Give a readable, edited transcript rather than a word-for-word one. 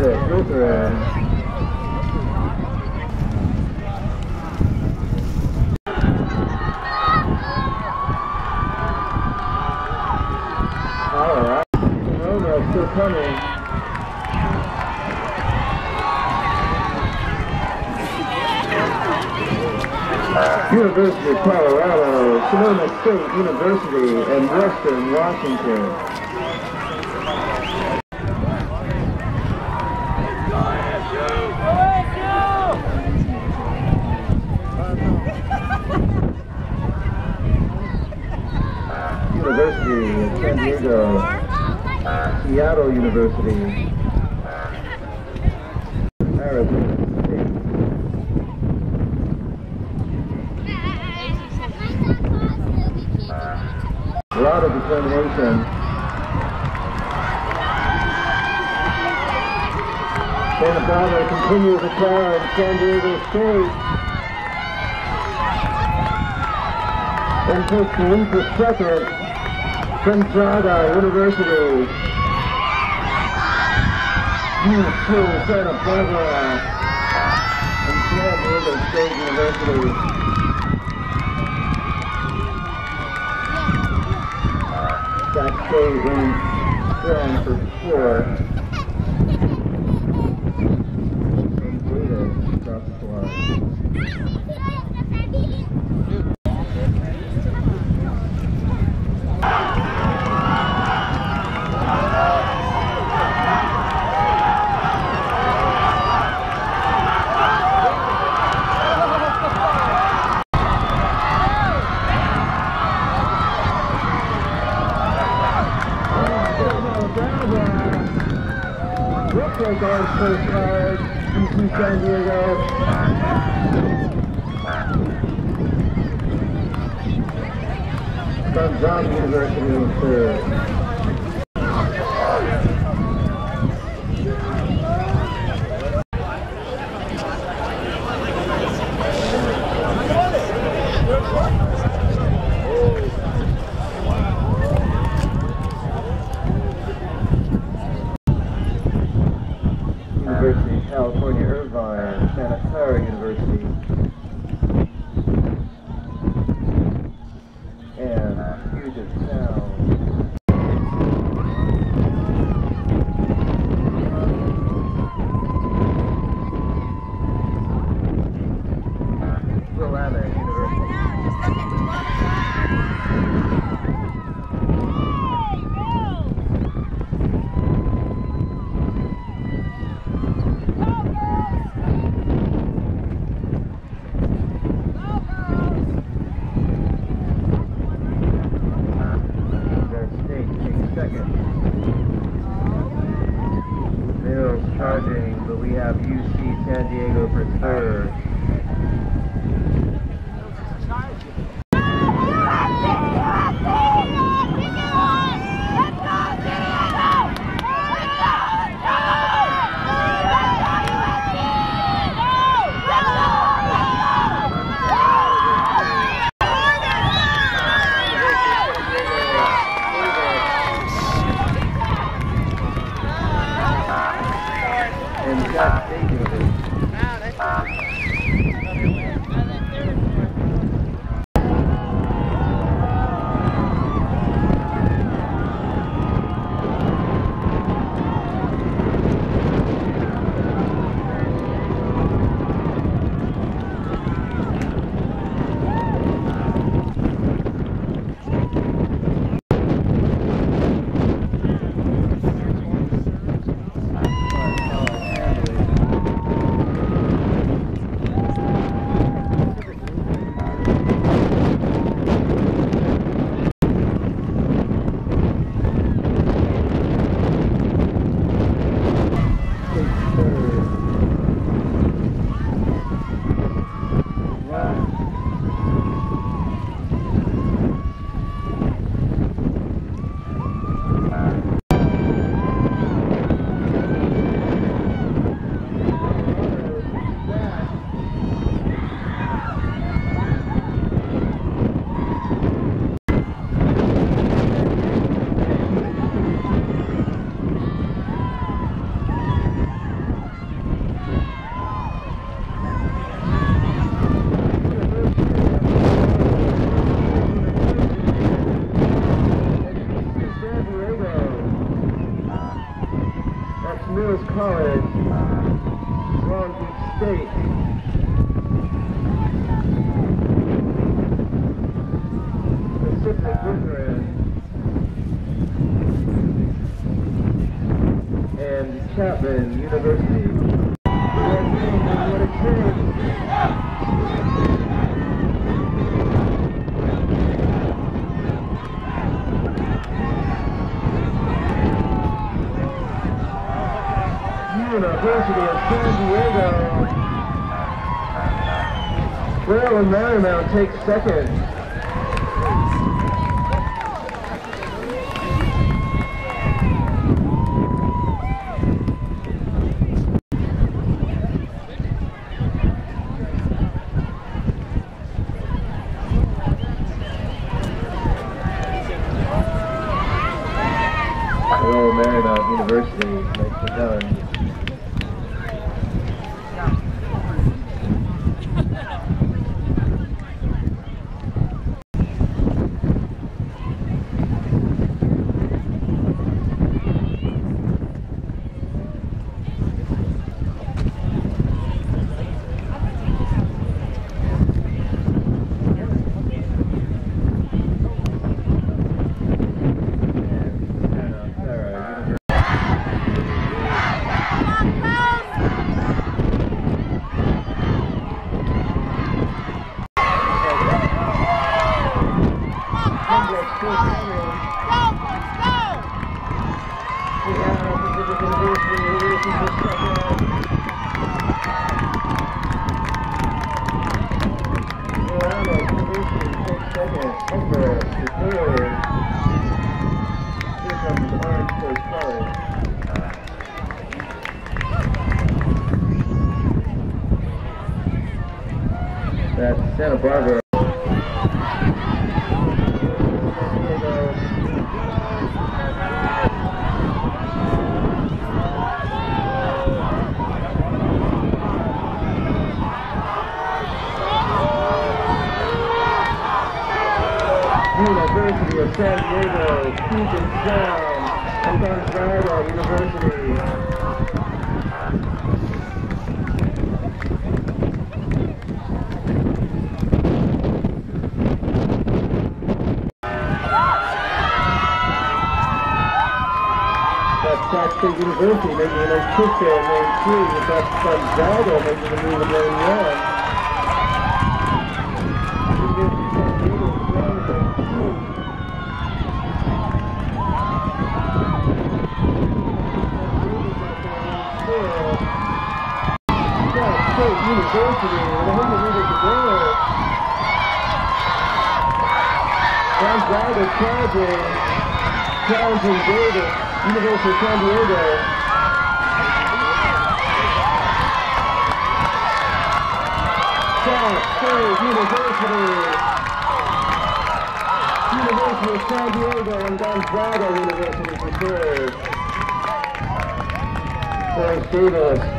it, Lutheran. All right, Sonoma still coming. University of Colorado, Sonoma State University, and Western Washington. University of San Diego, Seattle University, Arizona State. A lot of determination. Santa Barbara continues to challenge San Diego State. And takes the lead for second. Gonzaga University. UC Santa Barbara. And San Diego State University. That stays in strong for four. And Data across the line. Guys first college, UC San Diego. Gonzaga University in third. University of California, Irvine, Santa Clara University, and Puget Sound. Willamette University. Mills charging, but we have UC San Diego for third. And Jack Davis. Long Beach State. Pacific Lutheran. And Chapman University. What a change! University of San Diego. Maryland Marymount takes second. Maryland Marymount University makes it done. That's Santa Barbara. University of San Diego, Puget Sound, and Gonzaga University. Sac State University making an official lane 3, that's Gonzaga making a move in lane 1. University with 100 meters to go. Gonzaga challenging Davis, University of San Diego. Sac State University. University of San Diego and Gonzaga University for third. Davis.